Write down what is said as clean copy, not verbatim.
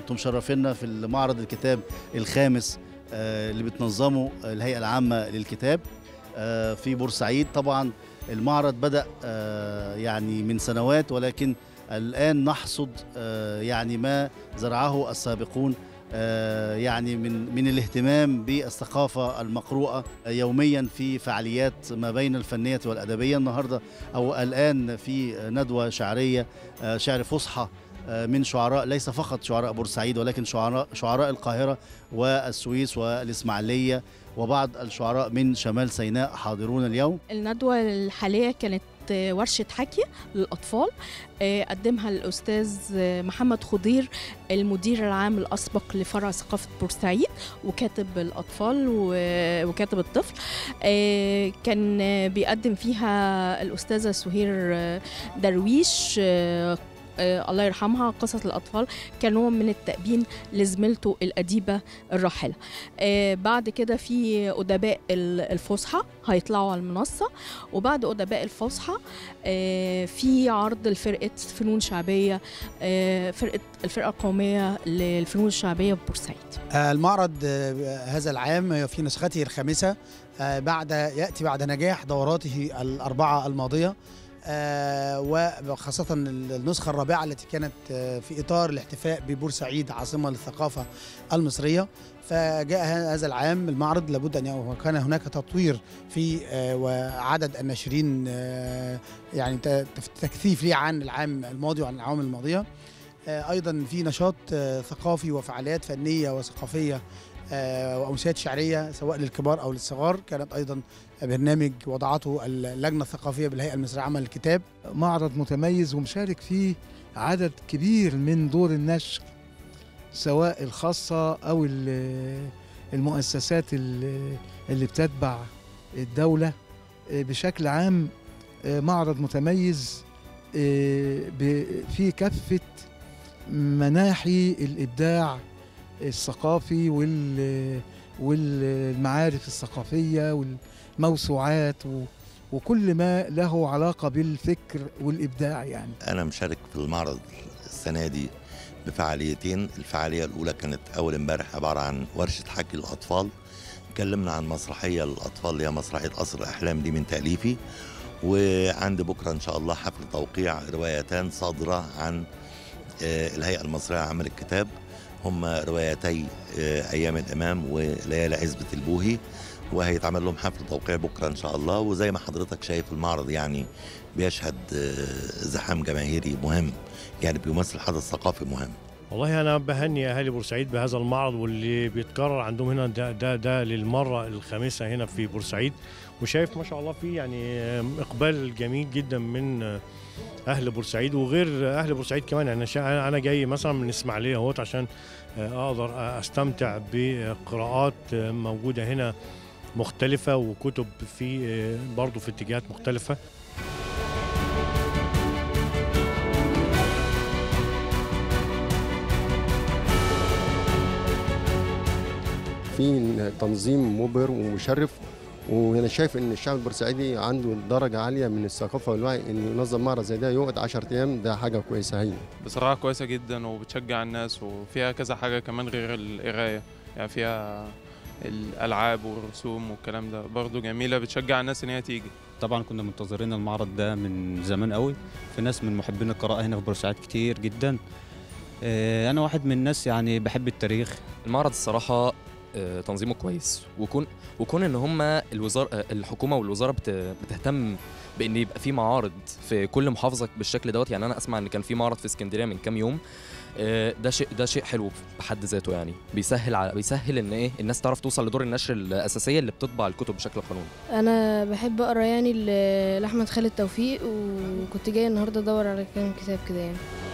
انتم مشرفينا في المعرض الكتاب الخامس اللي بتنظمه الهيئة العامة للكتاب في بورسعيد. طبعا المعرض بدأ يعني من سنوات، ولكن الآن نحصد يعني ما زرعه السابقون، يعني من الاهتمام بالثقافة المقروءة يوميا في فعاليات ما بين الفنية والأدبية. النهاردة أو الآن في ندوة شعرية، شعر فصحى من شعراء، ليس فقط شعراء بورسعيد ولكن شعراء القاهرة والسويس والإسماعيلية، وبعض الشعراء من شمال سيناء حاضرون اليوم. الندوة الحالية كانت ورشة حكي للأطفال، قدمها الأستاذ محمد خضير المدير العام الأسبق لفرع ثقافة بورسعيد وكاتب الأطفال وكاتب الطفل. كان بيقدم فيها الأستاذة سهير درويش الله يرحمها قصص الأطفال كنوع من التأبين لزميلته الأديبة الراحلة. بعد كده في أدباء الفصحى هيطلعوا على المنصة، وبعد أدباء الفصحى في عرض الفرقة فنون شعبية، الفرقة القومية للفنون الشعبية ببورسعيد. المعرض هذا العام في نسخته الخامسة يأتي بعد نجاح دوراته الأربعة الماضية، وخاصة النسخة الرابعة التي كانت في إطار الاحتفاء ببورسعيد عاصمة للثقافة المصرية. فجاء هذا العام المعرض لابد أن كان هناك تطوير في وعدد الناشرين، يعني تكثيف ليه عن العام الماضي وعن الأعوام الماضية. أيضا في نشاط ثقافي وفعاليات فنية وثقافية وأمسيات شعرية سواء للكبار أو للصغار. كانت أيضا برنامج وضعته اللجنة الثقافية بالهيئة المصرية العامة للكتاب. معرض متميز ومشارك فيه عدد كبير من دور النشر سواء الخاصة أو المؤسسات اللي بتتبع الدولة. بشكل عام معرض متميز في كافة مناحي الإبداع الثقافي والمعارف الثقافية والموسوعات وكل ما له علاقة بالفكر والإبداع. يعني أنا مشارك في المعرض السنة دي بفعاليتين. الفعالية الأولى كانت أول امبارح عبارة عن ورشة حكي للأطفال، اتكلمنا عن مسرحية للأطفال اللي هي مسرحية قصر الأحلام دي من تأليفي، وعند بكرة إن شاء الله حفل توقيع روايتان صادرة عن الهيئة المصرية العامة للكتاب، هما روايتي أيام الإمام وليالي عزبة البوهي، وهيتعمل لهم حفل توقيع بكرة إن شاء الله. وزي ما حضرتك شايف المعرض يعني بيشهد زحام جماهيري مهم، يعني بيمثل حدث ثقافي مهم. والله أنا بهني أهالي بورسعيد بهذا المعرض، واللي بيتكرر عندهم هنا ده للمرة الخامسة هنا في بورسعيد، وشايف ما شاء الله فيه يعني إقبال جميل جدا من أهل بورسعيد وغير أهل بورسعيد كمان. يعني أنا جاي مثلا من إسماعيلية اهوت عشان أقدر أستمتع بقراءات موجودة هنا مختلفة وكتب في برضو في اتجاهات مختلفة. في تنظيم مبهر ومشرف، وانا شايف ان الشعب البورسعيدي عنده درجه عاليه من الثقافه والوعي، انه ينظم معرض زي ده يقعد 10 ايام، ده حاجه كويسه. هي بصراحه كويسه جدا وبتشجع الناس، وفيها كذا حاجه كمان غير القرايه، يعني فيها الالعاب والرسوم والكلام ده برضو جميله بتشجع الناس ان هي تيجي. طبعا كنا منتظرين المعرض ده من زمان قوي، في ناس من محبين القراءه هنا في بورسعيد كتير جدا. انا واحد من الناس يعني بحب التاريخ. المعرض الصراحه تنظيمه كويس، وكون ان هم الحكومه والوزاره بتهتم بان يبقى في معارض في كل محافظه بالشكل دوت. يعني انا اسمع ان كان في معرض في اسكندريه من كام يوم، ده شيء حلو بحد ذاته، يعني بيسهل ان الناس تعرف توصل لدور النشر الاساسيه اللي بتطبع الكتب بشكل قانوني. انا بحب اقرا يعني لاحمد خالد توفيق، وكنت جاي النهارده ادور على كام كتاب كده يعني.